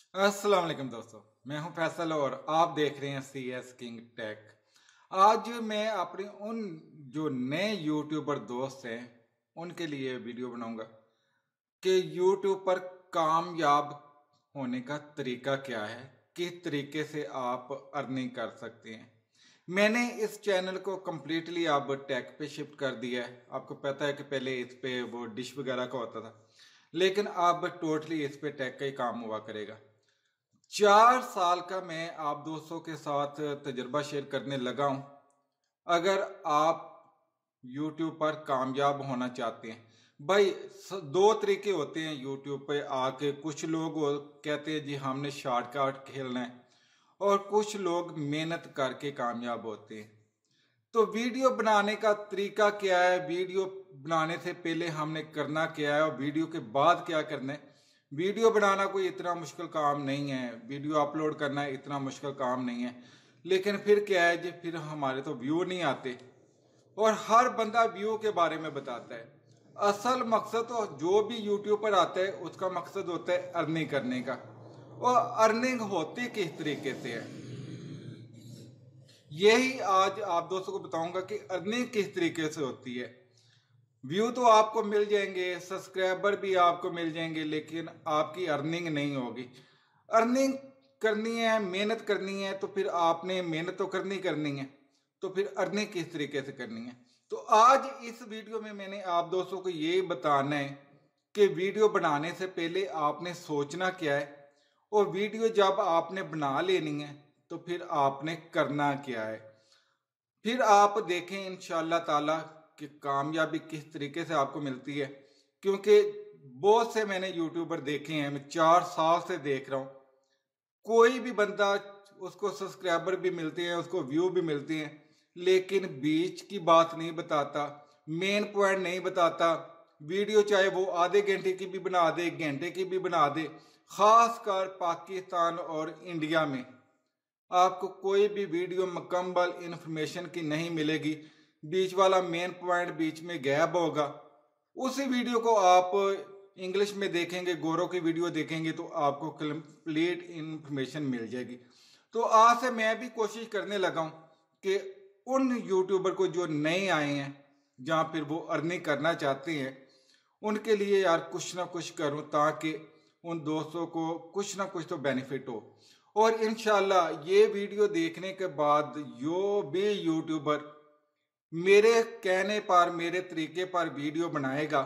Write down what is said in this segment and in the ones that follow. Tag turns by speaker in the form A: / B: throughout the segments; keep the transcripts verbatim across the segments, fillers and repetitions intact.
A: अस्सलाम वालेकुम दोस्तों, मैं हूं फैसल और आप देख रहे हैं सी एस किंग टेक। आज मैं अपने उन जो नए यूट्यूबर दोस्त हैं उनके लिए वीडियो बनाऊंगा कि यूट्यूब पर कामयाब होने का तरीका क्या है, किस तरीके से आप अर्निंग कर सकते हैं। मैंने इस चैनल को कम्प्लीटली अब टेक पे शिफ्ट कर दिया है। आपको पता है कि पहले इस पे वो डिश वगैरह का होता था, लेकिन अब टोटली इस पे टेक का ही काम हुआ करेगा। चार साल का मैं आप दोस्तों के साथ तजुर्बा शेयर करने लगा हूं। अगर आप यूट्यूब पर कामयाब होना चाहते हैं, भाई दो तरीके होते हैं यूट्यूब पे आके। कुछ लोग कहते हैं जी हमने शॉर्टकट खेलना है, और कुछ लोग मेहनत करके कामयाब होते हैं। तो वीडियो बनाने का तरीका क्या है, वीडियो बनाने से पहले हमने करना क्या है और वीडियो के बाद क्या करना है। वीडियो बनाना कोई इतना मुश्किल काम नहीं है, वीडियो अपलोड करना इतना मुश्किल काम नहीं है। लेकिन फिर क्या है जी, फिर हमारे तो व्यू नहीं आते, और हर बंदा व्यू के बारे में बताता है। असल मकसद तो जो भी यूट्यूब पर आता है उसका मकसद होता है अर्निंग करने का। और अर्निंग होती किस तरीके से है, यही आज आप दोस्तों को बताऊंगा कि अर्निंग किस तरीके से होती है। व्यू तो आपको मिल जाएंगे, सब्सक्राइबर भी आपको मिल जाएंगे, लेकिन आपकी अर्निंग नहीं होगी। अर्निंग करनी है, मेहनत करनी है, तो फिर आपने मेहनत तो करनी करनी है। तो फिर अर्निंग किस तरीके से करनी है, तो आज इस वीडियो में मैंने आप दोस्तों को ये बताना है कि वीडियो बनाने से पहले आपने सोचना क्या है, और वीडियो जब आपने बना लेनी है तो फिर आपने करना क्या है। फिर आप देखें इंशाल्लाह ताला कि कामयाबी किस तरीके से आपको मिलती है। क्योंकि बहुत से मैंने यूट्यूबर देखे हैं, मैं चार साल से देख रहा हूँ। कोई भी बंदा, उसको सब्सक्राइबर भी मिलते हैं, उसको व्यू भी मिलते हैं, लेकिन बीच की बात नहीं बताता, मेन पॉइंट नहीं बताता। वीडियो चाहे वो आधे घंटे की भी बना दे, घंटे की भी बना दे, खासकर पाकिस्तान और इंडिया में आपको कोई भी वीडियो मुकम्मल इंफॉर्मेशन की नहीं मिलेगी। बीच वाला मेन पॉइंट बीच में गैप होगा। उसी वीडियो को आप इंग्लिश में देखेंगे, गोरों की वीडियो देखेंगे, तो आपको कंप्लीट इंफॉर्मेशन मिल जाएगी। तो आज से मैं भी कोशिश करने लगा हूं कि उन यूट्यूबर को जो नए आए हैं, जहां फिर वो अर्निंग करना चाहते हैं, उनके लिए यार कुछ ना कुछ करूं, ताकि उन दोस्तों को कुछ ना कुछ तो बेनिफिट हो। और इंशाल्लाह ये वीडियो देखने के बाद जो भी यूट्यूबर मेरे कहने पर, मेरे तरीके पर वीडियो बनाएगा,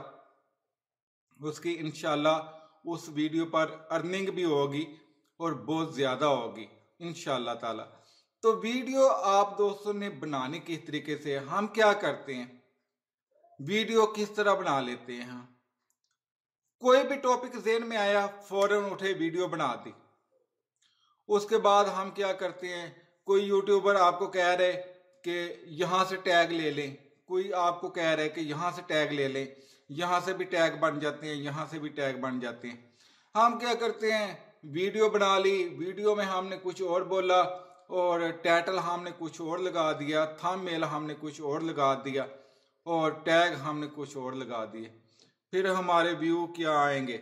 A: उसकी इंशाल्लाह उस वीडियो पर अर्निंग भी होगी, और बहुत ज़्यादा होगी इंशाल्लाह ताला। तो वीडियो आप दोस्तों ने बनाने किस तरीके से, हम क्या करते हैं, वीडियो किस तरह बना लेते हैं। हम कोई भी टॉपिक जेहन में आया, फौरन उठे वीडियो बना दी। उसके बाद हम क्या करते हैं, कोई यूट्यूबर आपको कह रहे कि यहाँ से टैग ले लें, कोई आपको कह रहे कि यहाँ से टैग ले लें, यहाँ से भी टैग बन जाते हैं, यहाँ से भी टैग बन जाते हैं। हम क्या करते हैं, वीडियो बना ली, वीडियो में हमने कुछ और बोला, और टाइटल हमने कुछ और लगा दिया, थंबनेल हमने कुछ और लगा दिया, और टैग हमने कुछ और लगा दिए। फिर हमारे व्यू क्या आएंगे,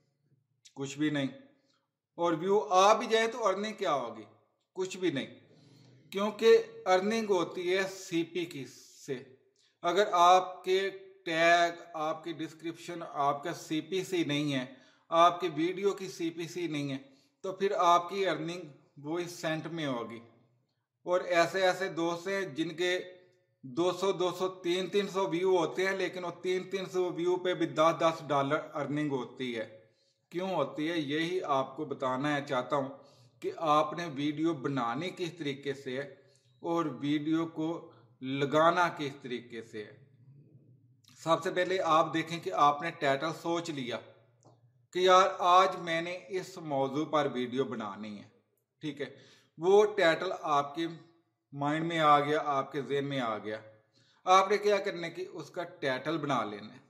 A: कुछ भी नहीं। और व्यू आ भी जाए तो अर्निंग क्या होगी, कुछ भी नहीं। क्योंकि अर्निंग होती है सीपी की से। अगर आपके टैग, आपकी डिस्क्रिप्शन, आपका सीपीसी नहीं है, आपकी वीडियो की सीपीसी नहीं है, तो फिर आपकी अर्निंग वो इस सेंट में होगी। और ऐसे ऐसे दोस्त हैं जिनके दो सौ दो सौ तीन तीन सौ व्यू होते हैं, लेकिन वो तीन तीन सौ व्यू पे भी दस दस डॉलर अर्निंग होती है। क्यों होती है, यही आपको बताना है चाहता हूं कि आपने वीडियो बनाने किस तरीके से है, और वीडियो को लगाना किस तरीके से है। सबसे पहले आप देखें कि आपने टाइटल सोच लिया कि यार आज मैंने इस मौजू पर वीडियो बनानी है, ठीक है। वो टाइटल आपके माइंड में आ गया, आपके जेहन में आ गया। आपने क्या करना है कि उसका टाइटल बना लेना है।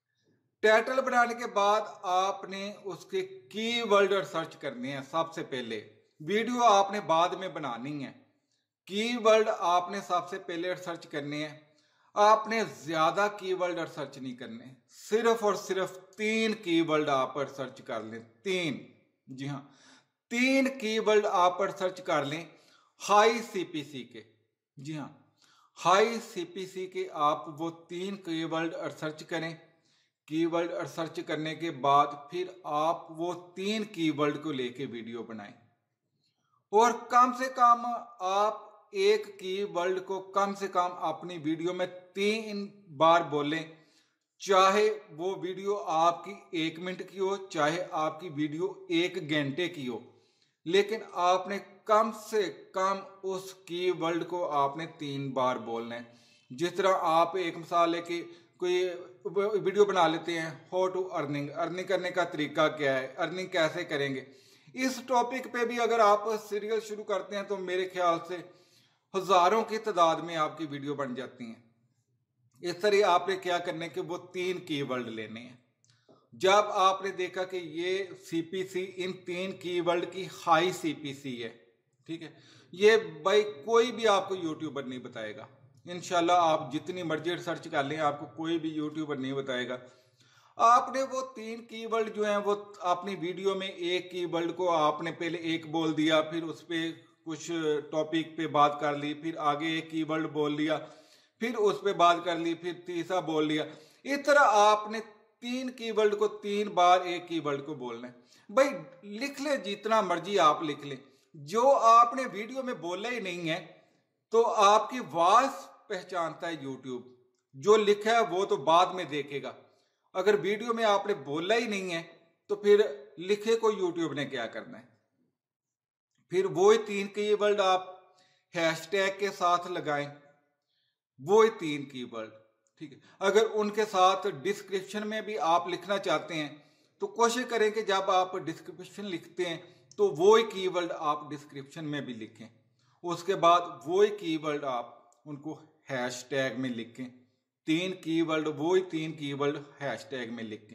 A: टाइटल बनाने के बाद आपने उसके कीवर्ड सर्च करने हैं। सबसे पहले वीडियो आपने बाद में बनानी है, कीवर्ड आपने सबसे पहले सर्च करने हैं। आपने ज्यादा कीवर्ड सर्च नहीं करने, सिर्फ और सिर्फ तीन कीवर्ड आप सर्च कर लें। तीन, जी हाँ, तीन कीवर्ड आप पर सर्च कर लें हाई सीपीसी के। जी हाँ, हाई सीपीसी के आप वो तीन कीवर्ड सर्च करें। कीवर्ड सर्च करने के बाद फिर आप वो तीन कीवर्ड को लेके वीडियो बनाएं और कम से कम आप एक कीवर्ड को कम से कम अपनी वीडियो में तीन बार बोलें। चाहे वो वीडियो आपकी एक मिनट की हो, चाहे आपकी वीडियो एक घंटे की हो, लेकिन आपने कम से कम उस कीवर्ड को आपने तीन बार बोलना है। जिस तरह आप एक मिसाल है कि कोई वीडियो बना लेते हैं, हाउ टू अर्निंग, अर्निंग करने का तरीका क्या है, अर्निंग कैसे करेंगे, इस टॉपिक पे भी अगर आप सीरियल शुरू करते हैं तो मेरे ख्याल से हजारों की तादाद में आपकी वीडियो बन जाती हैं। इस तरह आपने क्या करने के वो तीन कीवर्ड लेने हैं। जब आपने देखा कि ये सीपीसी इन तीन कीवर्ड की हाई सीपीसी है, ठीक है, ये भाई कोई भी आपको यूट्यूबर नहीं बताएगा। इंशाल्लाह आप जितनी मर्जी सर्च कर लें, आपको कोई भी यूट्यूबर नहीं बताएगा। आपने वो तीन कीवर्ड जो हैं वो अपनी वीडियो में एक कीवर्ड को आपने पहले एक बोल दिया, फिर उस पर कुछ टॉपिक पे बात कर ली, फिर आगे एक कीवर्ड बोल लिया, फिर उस पर बात कर ली, फिर तीसरा बोल लिया। इस तरह आपने तीन कीवर्ड को तीन बार एक कीवर्ड को बोलना है। भाई लिख ले जितना मर्जी आप लिख ले, जो आपने वीडियो में बोला ही नहीं है तो आपकी आवाज पहचानता है यूट्यूब, जो लिखा है वो तो बाद में देखेगा। अगर वीडियो में आपने बोला ही नहीं है तो फिर लिखे को यूट्यूब ने क्या करना है। फिर वो तीन कीवर्ड आप हैशटैग के साथ लगाएं, वो तीन कीवर्ड, ठीक है। अगर उनके साथ डिस्क्रिप्शन में भी आप लिखना चाहते हैं तो कोशिश करें कि जब आप डिस्क्रिप्शन लिखते हैं तो वो ही कीवर्ड आप डिस्क्रिप्शन में भी लिखें। उसके बाद वो ही कीवर्ड आप उनको हैशटैग में लिखें। तीन कीवर्ड, वो ही तीन कीवर्ड हैशटैग में लिखें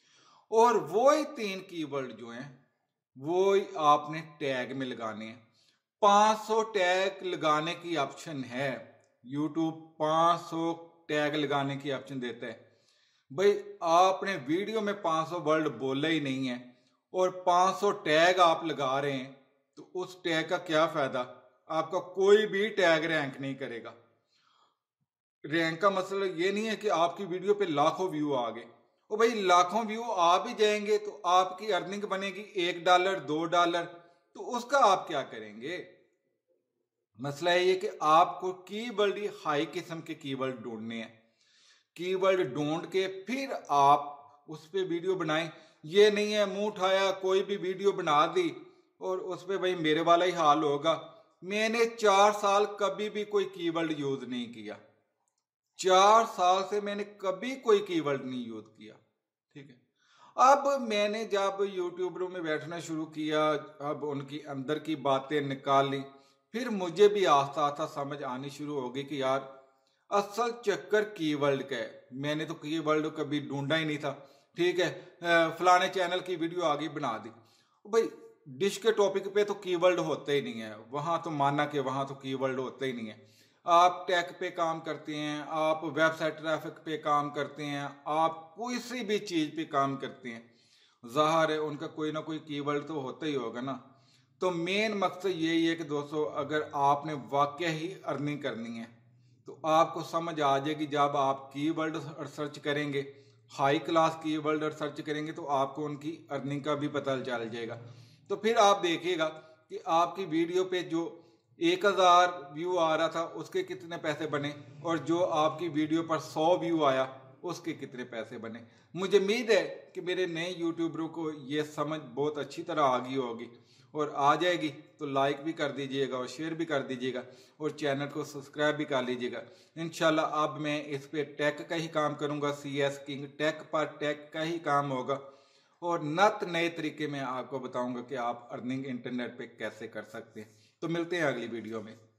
A: और वो ही तीन कीवर्ड जो हैं वो ही आपने टैग में लगाने हैं। पाँच सौ टैग लगाने की ऑप्शन है, यूट्यूब पाँच सौ टैग लगाने की ऑप्शन देता है। भाई आपने वीडियो में पाँच सौ वर्ड बोला ही नहीं है और पाँच सौ टैग आप लगा रहे हैं तो उस टैग का क्या फायदा। आपका कोई भी टैग रैंक नहीं करेगा। रैंक का मसला ये नहीं है कि आपकी वीडियो पे लाखों व्यू आ गए, और भाई लाखों व्यू आ भी जाएंगे तो आपकी अर्निंग बनेगी एक डॉलर दो डॉलर, तो उसका आप क्या करेंगे। मसला ये कि आपको कीवर्ड हाई किस्म के कीवर्ड ढूंढने हैं। कीवर्ड ढूंढ के फिर आप उस पर वीडियो बनाएं। ये नहीं है मुंह उठाया कोई भी वीडियो बना दी और उस पर भाई मेरे वाला ही हाल होगा। मैंने चार साल कभी भी कोई कीवर्ड यूज नहीं किया, चार साल से मैंने कभी कोई कीवर्ड नहीं यूज किया, ठीक है। अब मैंने जब यूट्यूबरों में बैठना शुरू किया, अब उनकी अंदर की बातें निकाली, फिर मुझे भी आस्ता आस्ता समझ आनी शुरू हो गई कि यार असल चक्कर कीवर्ड का है। मैंने तो कीवर्ड कभी ढूंढा ही नहीं था, ठीक है, फलाने चैनल की वीडियो आ गई बना दी। भाई डिश के टॉपिक पे तो कीवर्ड होते ही नहीं है, वहां तो माना कि वहां तो कीवर्ड होते ही नहीं है। आप टेक पे काम करते हैं, आप वेबसाइट ट्रैफिक पे काम करते हैं, आप किसी भी चीज पे काम करते हैं, जाहिर है उनका कोई ना कोई कीवर्ड तो होता ही होगा ना। तो मेन मकसद यही है कि दोस्तों अगर आपने वाकई ही अर्निंग करनी है तो आपको समझ आ जाएगी। जब आप कीवर्ड सर्च करेंगे, हाई क्लास कीवर्ड सर्च करेंगे तो आपको उनकी अर्निंग का भी पता चल जाएगा। तो फिर आप देखिएगा कि आपकी वीडियो पे जो एक हजार व्यू आ रहा था उसके कितने पैसे बने और जो आपकी वीडियो पर सौ व्यू आया उसके कितने पैसे बने। मुझे उम्मीद है कि मेरे नए यूट्यूबरों को ये समझ बहुत अच्छी तरह आ गई होगी और आ जाएगी। तो लाइक भी कर दीजिएगा और शेयर भी कर दीजिएगा और चैनल को सब्सक्राइब भी कर लीजिएगा। इंशाल्लाह अब मैं इस पे टेक का ही काम करूंगा, सी एस किंग टेक पर टेक का ही काम होगा और नत नए तरीके में आपको बताऊंगा कि आप अर्निंग इंटरनेट पे कैसे कर सकते हैं। तो मिलते हैं अगली वीडियो में।